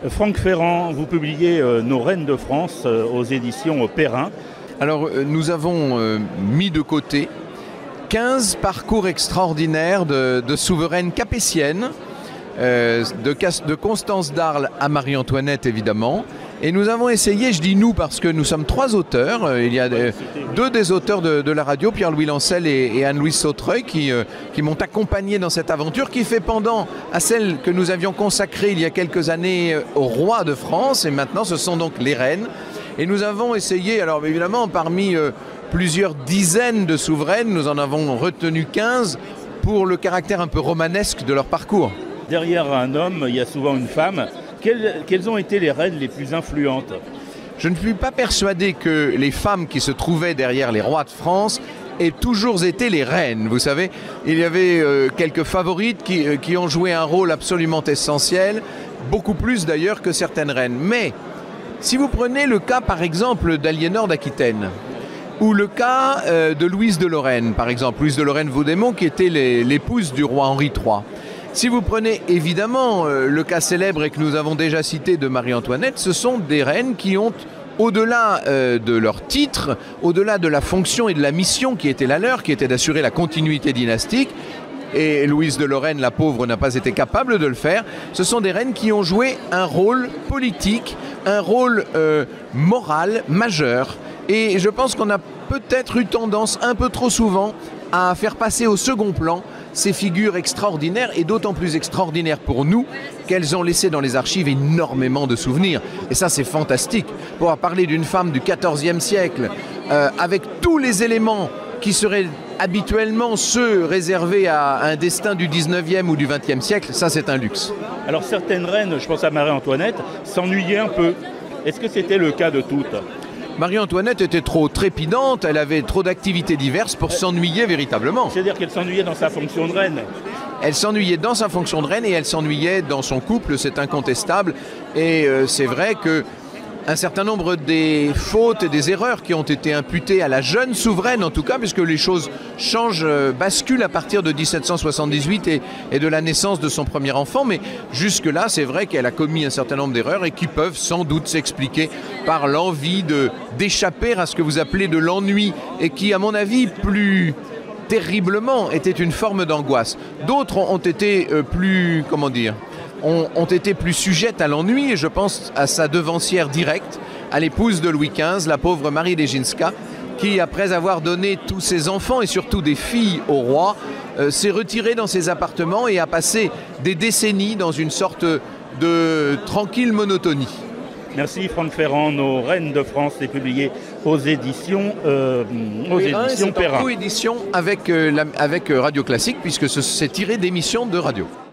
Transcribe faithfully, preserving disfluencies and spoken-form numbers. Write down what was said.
Franck Ferrand, vous publiez euh, Nos Reines de France euh, aux éditions Perrin. Alors euh, nous avons euh, mis de côté quinze parcours extraordinaires de, de souveraines capétiennes, euh, de, de Constance d'Arles à Marie-Antoinette évidemment. Et nous avons essayé, je dis nous parce que nous sommes trois auteurs, il y a euh, deux des auteurs de, de la radio, Pierre-Louis Lancel et, et Anne-Louise Sautreuil, qui, euh, qui m'ont accompagné dans cette aventure, qui fait pendant à celle que nous avions consacrée il y a quelques années au roi de France, et maintenant ce sont donc les reines. Et nous avons essayé, alors évidemment parmi euh, plusieurs dizaines de souveraines, nous en avons retenu quinze pour le caractère un peu romanesque de leur parcours. Derrière un homme, il y a souvent une femme. Quelles, quelles ont été les reines les plus influentes? Je ne suis pas persuadé que les femmes qui se trouvaient derrière les rois de France aient toujours été les reines. Vous savez, il y avait euh, quelques favorites qui, euh, qui ont joué un rôle absolument essentiel, beaucoup plus d'ailleurs que certaines reines. Mais si vous prenez le cas par exemple d'Aliénor d'Aquitaine, ou le cas euh, de Louise de Lorraine, par exemple, Louise de Lorraine-Vaudémont qui était l'épouse du roi Henri trois. Si vous prenez évidemment euh, le cas célèbre et que nous avons déjà cité de Marie-Antoinette, ce sont des reines qui ont, au-delà euh, de leur titre, au-delà de la fonction et de la mission qui était la leur, qui était d'assurer la continuité dynastique, et Louise de Lorraine, la pauvre, n'a pas été capable de le faire, ce sont des reines qui ont joué un rôle politique, un rôle euh, moral majeur. Et je pense qu'on a peut-être eu tendance un peu trop souvent à faire passer au second plan ces figures extraordinaires, et d'autant plus extraordinaires pour nous qu'elles ont laissé dans les archives énormément de souvenirs. Et ça, c'est fantastique. Pour parler d'une femme du quatorzième siècle, euh, avec tous les éléments qui seraient habituellement ceux réservés à un destin du dix-neuvième ou du vingtième siècle, ça c'est un luxe. Alors certaines reines, je pense à Marie-Antoinette, s'ennuyaient un peu. Est-ce que c'était le cas de toutes? Marie-Antoinette était trop trépidante, elle avait trop d'activités diverses pour s'ennuyer véritablement. C'est-à-dire qu'elle s'ennuyait dans sa fonction de reine? Elle s'ennuyait dans sa fonction de reine et elle s'ennuyait dans son couple, c'est incontestable. Et euh, c'est vrai que un certain nombre des fautes et des erreurs qui ont été imputées à la jeune souveraine, en tout cas, puisque les choses changent, euh, basculent à partir de dix-sept cent soixante-dix-huit et, et de la naissance de son premier enfant. Mais jusque-là, c'est vrai qu'elle a commis un certain nombre d'erreurs et qui peuvent sans doute s'expliquer par l'envie de, d'échapper à ce que vous appelez de l'ennui et qui, à mon avis, plus terriblement, était une forme d'angoisse. D'autres ont été euh, plus, comment dire, Ont, ont été plus sujettes à l'ennui, et je pense à sa devancière directe, à l'épouse de Louis quinze, la pauvre Marie Leginska, qui, après avoir donné tous ses enfants et surtout des filles au roi, euh, s'est retirée dans ses appartements et a passé des décennies dans une sorte de tranquille monotonie. Merci Franck Ferrand. Nos Reines de France est publié aux éditions euh, aux Perrin, éditions c'est Perrin. en coédition avec, euh, la, avec Radio Classique, puisque c'est tiré d'émissions de radio.